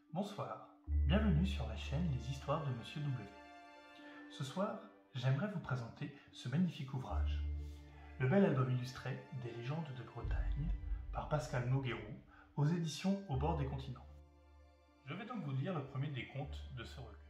Bonsoir, bienvenue sur la chaîne Les Histoires de Monsieur W. Ce soir, j'aimerais vous présenter ce magnifique ouvrage, le bel album illustré des légendes de Bretagne par Pascal Noguerou aux éditions Au bord des continents. Je vais donc vous lire le premier des contes de ce recueil.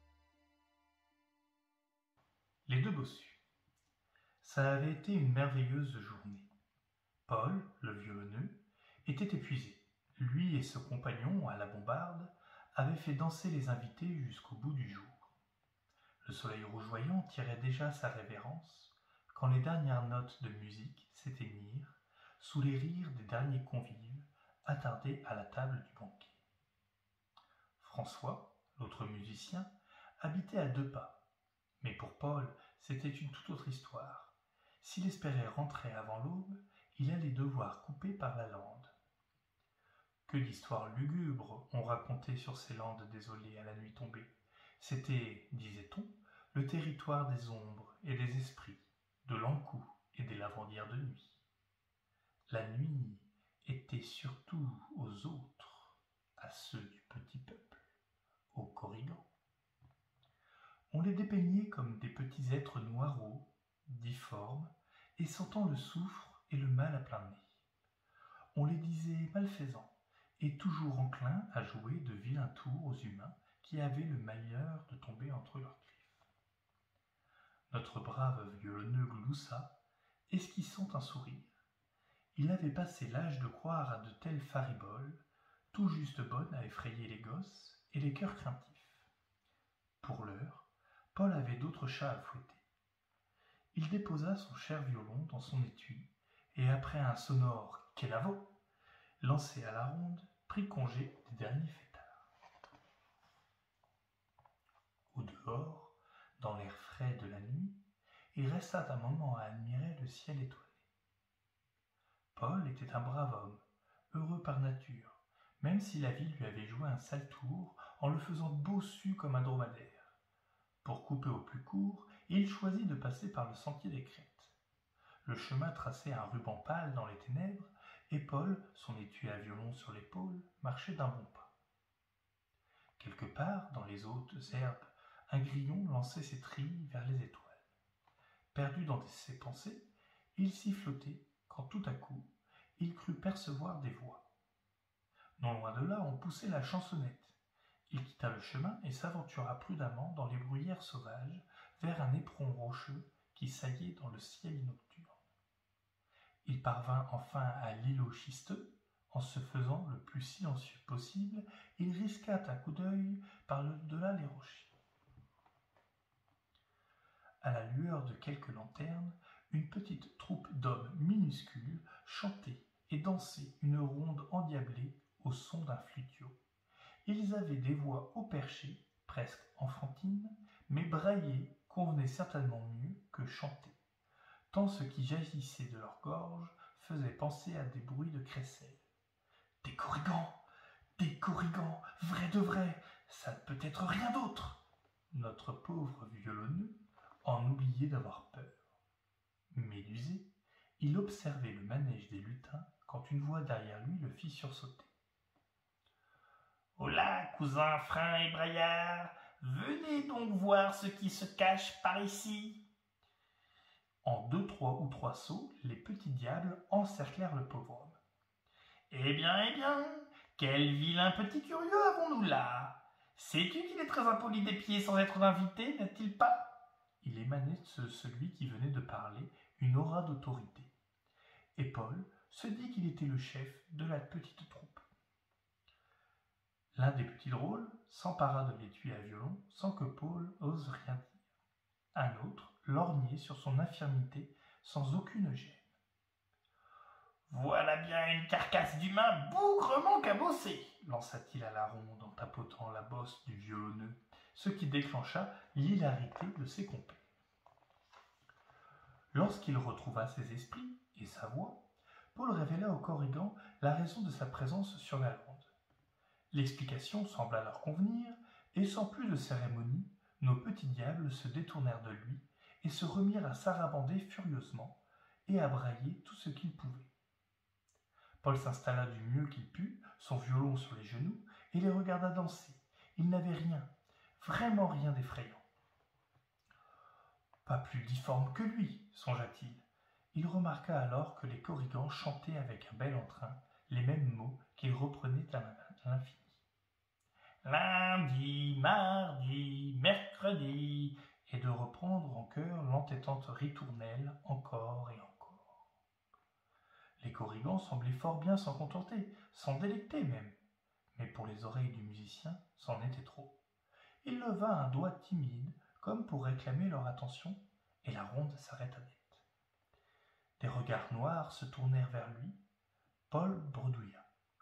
Les deux bossus. Ça avait été une merveilleuse journée. Paul, le violonneux, était épuisé. Lui et ce compagnon à la bombarde avaient fait danser les invités jusqu'au bout du jour. Le soleil rougeoyant tirait déjà sa révérence quand les dernières notes de musique s'éteignirent sous les rires des derniers convives attardés à la table du banquet. François, l'autre musicien, habitait à 2 pas. Mais pour Paul, c'était une toute autre histoire. S'il espérait rentrer avant l'aube, il allait devoir couper par la lande. Que d'histoires lugubres on racontait sur ces landes désolées à la nuit tombée. C'était, disait-on, le territoire des ombres et des esprits, de l'encou et des lavandières de nuit. La nuit était surtout aux autres, à ceux du petit peuple, aux Korrigans. On les dépeignait comme des petits êtres noireaux, difformes, et sentant le soufre et le mal à plein nez. On les disait malfaisants, et toujours enclins à jouer de vilains tours aux humains qui avaient le malheur de tomber entre leurs griffes. Notre brave violonneux gloussa, esquissant un sourire. Il avait passé l'âge de croire à de telles fariboles, tout juste bonnes à effrayer les gosses et les cœurs craintifs. Pour l'heure, Paul avait d'autres chats à fouetter. Il déposa son cher violon dans son étui, et après un sonore « Quel avot !» lancé à la ronde, prit congé des derniers fêtards. Au dehors, dans l'air frais de la nuit, il resta un moment à admirer le ciel étoilé. Paul était un brave homme, heureux par nature, même si la vie lui avait joué un sale tour en le faisant bossu comme un dromadaire. Pour couper au plus court, il choisit de passer par le sentier des crêtes. Le chemin traçait un ruban pâle dans les ténèbres, et Paul, son étui à violon sur l'épaule, marchait d'un bon pas. Quelque part, dans les hautes herbes, un grillon lançait ses trilles vers les étoiles. Perdu dans ses pensées, il s'y flottait, quand tout à coup, il crut percevoir des voix. Non loin de là, on poussait la chansonnette. Il quitta le chemin et s'aventura prudemment dans les bruyères sauvages, vers un éperon rocheux qui saillait dans le ciel nocturne. Il parvint enfin à l'îlot schisteux. En se faisant le plus silencieux possible, il risqua un coup d'œil par-delà les rochers. À la lueur de quelques lanternes, une petite troupe d'hommes minuscules chantait et dansait une ronde endiablée au son d'un flutio. Ils avaient des voix haut perchées, presque enfantines, mais brailler convenait certainement mieux que chanter, tant ce qui jaillissait de leur gorge faisait penser à des bruits de crécelle. Des Korrigans, vrai de vrai, ça ne peut être rien d'autre. Notre pauvre violonneux en oubliait d'avoir peur. Médusé, il observait le manège des lutins quand une voix derrière lui le fit sursauter. Holà, cousins Frein et Braillard, venez donc voir ce qui se cache par ici. En 2, 3 ou 3 sauts, les petits diables encerclèrent le pauvre homme. Eh bien, quel vilain petit curieux avons-nous là? Sais-tu qu'il est très impoli des pieds sans être invité, n'est-il pas? Il émanait de celui qui venait de parler une aura d'autorité. Et Paul se dit qu'il était le chef de la petite troupe. L'un des petits drôles s'empara de l'étui à violon sans que Paul ose rien dire. Un autre lorgnait sur son infirmité sans aucune gêne. Voilà bien une carcasse d'humain bougrement cabossée, lança-t-il à la ronde en tapotant la bosse du violonneux, ce qui déclencha l'hilarité de ses compères. Lorsqu'il retrouva ses esprits et sa voix, Paul révéla aux Korrigans la raison de sa présence sur la lande. L'explication sembla leur convenir, et sans plus de cérémonie, nos petits diables se détournèrent de lui et se remirent à sarabander furieusement et à brailler tout ce qu'ils pouvaient. Paul s'installa du mieux qu'il put, son violon sur les genoux, et les regarda danser. Il n'avait rien, vraiment rien d'effrayant. Pas plus difforme que lui, songea-t-il. Il remarqua alors que les Korrigans chantaient avec un bel entrain les mêmes mots qu'ils reprenaient à l'infini. Lundi, mardi, mercredi, et de reprendre en chœur l'entêtante ritournelle encore et encore. Les Korrigans semblaient fort bien s'en contenter, s'en délecter même, mais pour les oreilles du musicien, c'en était trop. Il leva un doigt timide, comme pour réclamer leur attention, et la ronde s'arrêta net. Des regards noirs se tournèrent vers lui. Paul bredouilla.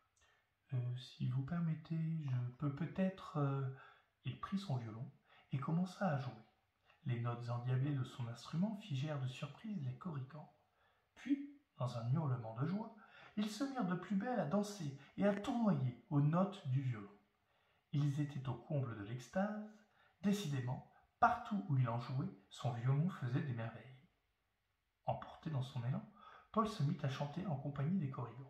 Si vous permettez, je peux peut-être... Il prit son violon et commença à jouer. Les notes endiablées de son instrument figèrent de surprise les Korrigans. Puis, dans un hurlement de joie, ils se mirent de plus belle à danser et à tournoyer aux notes du violon. Ils étaient au comble de l'extase. Décidément, partout où il en jouait, son violon faisait des merveilles. Emporté dans son élan, Paul se mit à chanter en compagnie des Korrigans.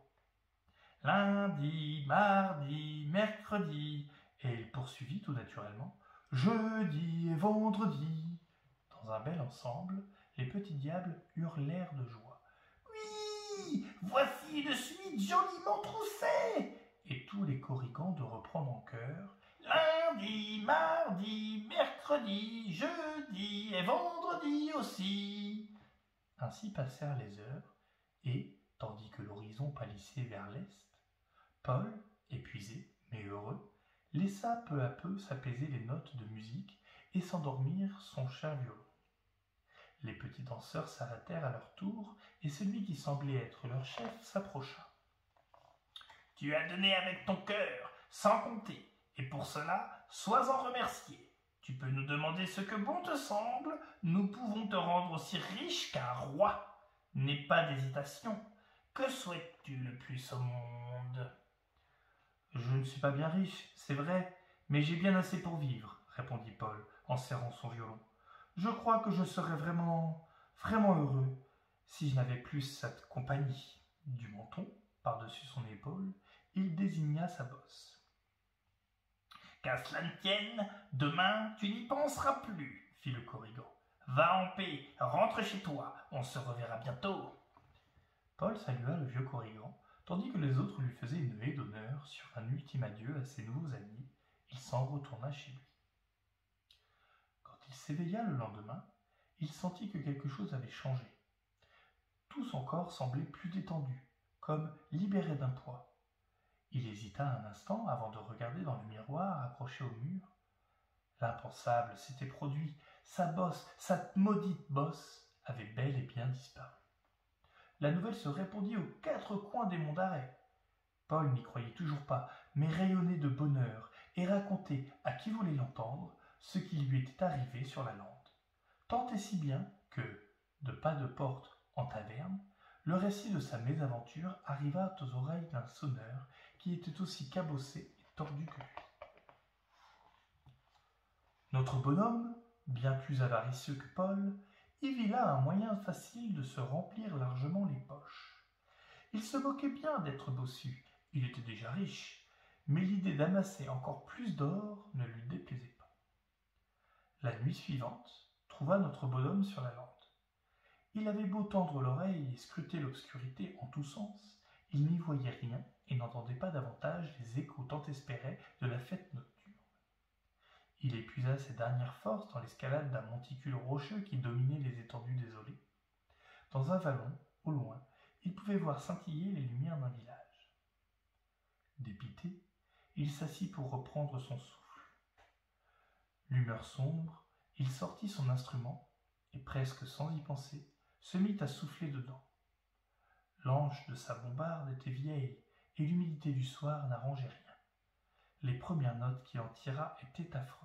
Lundi, mardi, mercredi, et il poursuivit tout naturellement, jeudi et vendredi. Dans un bel ensemble, les petits diables hurlèrent de joie. Oui, voici une suite joliment troussée. Et tous les Korrigans de reprendre en chœur. Lundi, mardi, mercredi, jeudi et vendredi aussi. Ainsi passèrent les heures, et, tandis que l'horizon pâlissait vers l'est, Paul, épuisé, mais heureux, laissa peu à peu s'apaiser les notes de musique et s'endormir son cher violon. Les petits danseurs s'arrêtèrent à leur tour, et celui qui semblait être leur chef s'approcha. « Tu as donné avec ton cœur, sans compter, et pour cela, sois-en remercié. Tu peux nous demander ce que bon te semble, nous pouvons te rendre aussi riche qu'un roi. N'aie pas d'hésitation. Que souhaites-tu le plus au monde ?» « Je ne suis pas bien riche, c'est vrai, mais j'ai bien assez pour vivre, » répondit Paul en serrant son violon. « Je crois que je serais vraiment heureux si je n'avais plus cette compagnie. » Du menton, par-dessus son épaule, il désigna sa bosse. « Qu'à cela ne tienne, demain tu n'y penseras plus, » fit le Korrigan. « Va en paix, rentre chez toi, on se reverra bientôt. » Paul salua le vieux Korrigan, tandis que les autres lui faisaient une haie d'honneur sur un ultime adieu à ses nouveaux amis. Il s'en retourna chez lui. Quand il s'éveilla le lendemain, il sentit que quelque chose avait changé. Tout son corps semblait plus détendu, comme libéré d'un poids. Il hésita un instant avant de regarder dans le miroir accroché au mur. L'impensable s'était produit, sa bosse, sa maudite bosse, avait bel et bien disparu. La nouvelle se répandit aux quatre coins des monts d'Arrée. Paul n'y croyait toujours pas, mais rayonnait de bonheur et racontait à qui voulait l'entendre ce qui lui était arrivé sur la lande. Tant et si bien que, de pas de porte en taverne, le récit de sa mésaventure arriva aux oreilles d'un sonneur qui était aussi cabossé et tordu que lui. Notre bonhomme, bien plus avaricieux que Paul, y vit là un moyen facile de se remplir largement les poches. Il se moquait bien d'être bossu, il était déjà riche, mais l'idée d'amasser encore plus d'or ne lui déplaisait pas. La nuit suivante trouva notre bonhomme sur la lande. Il avait beau tendre l'oreille et scruter l'obscurité en tous sens, il n'y voyait rien et n'entendait pas davantage les échos tant espérés de la fête nocturne. Il épuisa ses dernières forces dans l'escalade d'un monticule rocheux qui dominait les étendues désolées. Dans un vallon, au loin, il pouvait voir scintiller les lumières d'un village. Dépité, il s'assit pour reprendre son souffle. L'humeur sombre, il sortit son instrument et, presque sans y penser, se mit à souffler dedans. L'anche de sa bombarde était vieille et l'humidité du soir n'arrangeait rien. Les premières notes qu'il en tira étaient affreuses.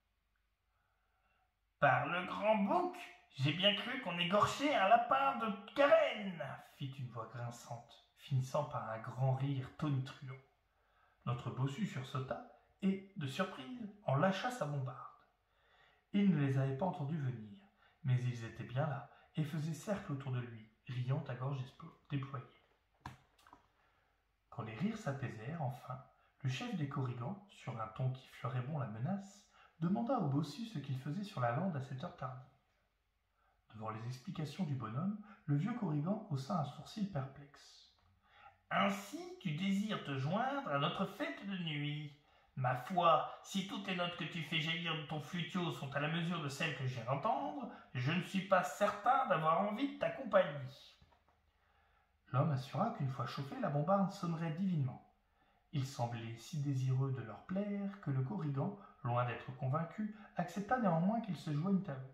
« Par le grand bouc, j'ai bien cru qu'on égorgeait un lapin de Carène !» fit une voix grinçante, finissant par un grand rire tonitruant. Notre bossu sursauta et, de surprise, en lâcha sa bombarde. Il ne les avait pas entendus venir, mais ils étaient bien là et faisaient cercle autour de lui, riant à gorge déployée. Quand les rires s'apaisèrent, enfin, Le chef des Korrigans, sur un ton qui fleurait bon la menace, demanda au bossu ce qu'il faisait sur la lande à cette heure tardive. Devant les explications du bonhomme, le vieux Korrigan haussa un sourcil perplexe. « Ainsi tu désires te joindre à notre fête de nuit. Ma foi, si toutes les notes que tu fais jaillir de ton flutio sont à la mesure de celles que je viens d'entendre, je ne suis pas certain d'avoir envie de ta compagnie. » L'homme assura qu'une fois chauffé, la bombarde sonnerait divinement. Il semblait si désireux de leur plaire que le Korrigan, loin d'être convaincu, accepta néanmoins qu'ils se joignent à eux.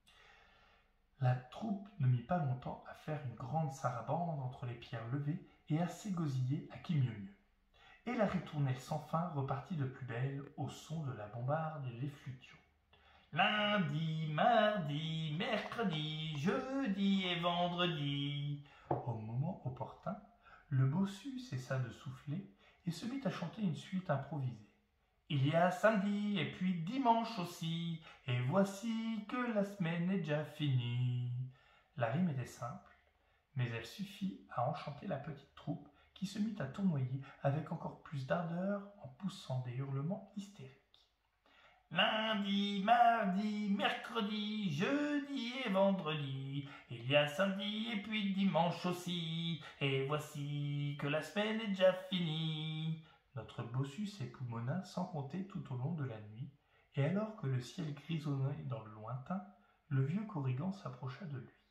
La troupe ne mit pas longtemps à faire une grande sarabande entre les pierres levées et à s'égosiller à qui mieux mieux. Et la ritournelle sans fin repartit de plus belle au son de la bombarde et les flutios. Lundi, mardi, mercredi, jeudi et vendredi. Au moment opportun, le bossu cessa de souffler et se mit à chanter une suite improvisée. Il y a samedi et puis dimanche aussi, et voici que la semaine est déjà finie. La rime était simple, mais elle suffit à enchanter la petite troupe qui se mit à tournoyer avec encore plus d'ardeur en poussant des hurlements hystériques. Lundi, mardi, mercredi, jeudi et vendredi, il y a samedi et puis dimanche aussi, et voici que la semaine est déjà finie. Notre bossu s'époumonna sans compter tout au long de la nuit, et alors que le ciel grisonnait dans le lointain, le vieux Korrigan s'approcha de lui.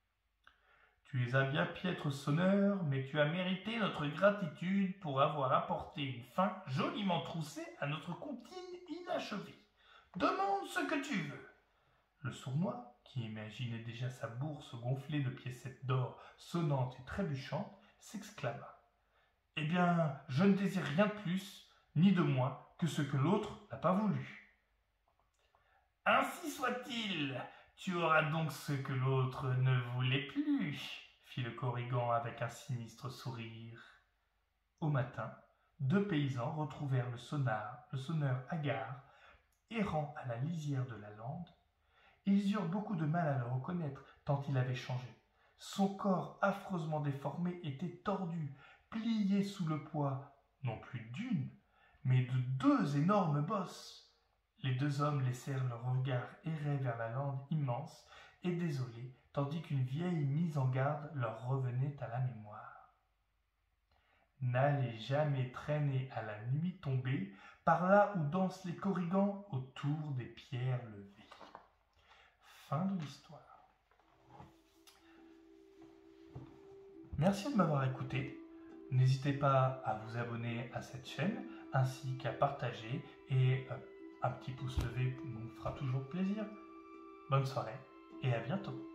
« Tu es un bien piètre sonneur, mais tu as mérité notre gratitude pour avoir apporté une fin joliment troussée à notre comptine inachevée. Demande ce que tu veux. » Le sournois, qui imaginait déjà sa bourse gonflée de piécettes d'or sonnantes et trébuchantes, s'exclama. « Eh bien, je ne désire rien de plus, ni de moins, que ce que l'autre n'a pas voulu. »« Ainsi soit-il, tu auras donc ce que l'autre ne voulait plus, » fit le Korrigan avec un sinistre sourire. Au matin, 2 paysans retrouvèrent le sonneur hagard, errant à la lisière de la lande. Ils eurent beaucoup de mal à le reconnaître tant il avait changé. Son corps affreusement déformé était tordu, plié sous le poids, non plus d'une, mais de 2 énormes bosses. Les 2 hommes laissèrent leur regard errer vers la lande immense et désolée, tandis qu'une vieille mise en garde leur revenait à la mémoire. N'allez jamais traîner à la nuit tombée par là où dansent les Korrigans autour des pierres levées. Fin de l'histoire. Merci de m'avoir écouté. N'hésitez pas à vous abonner à cette chaîne ainsi qu'à partager et un petit pouce levé nous fera toujours plaisir. Bonne soirée et à bientôt.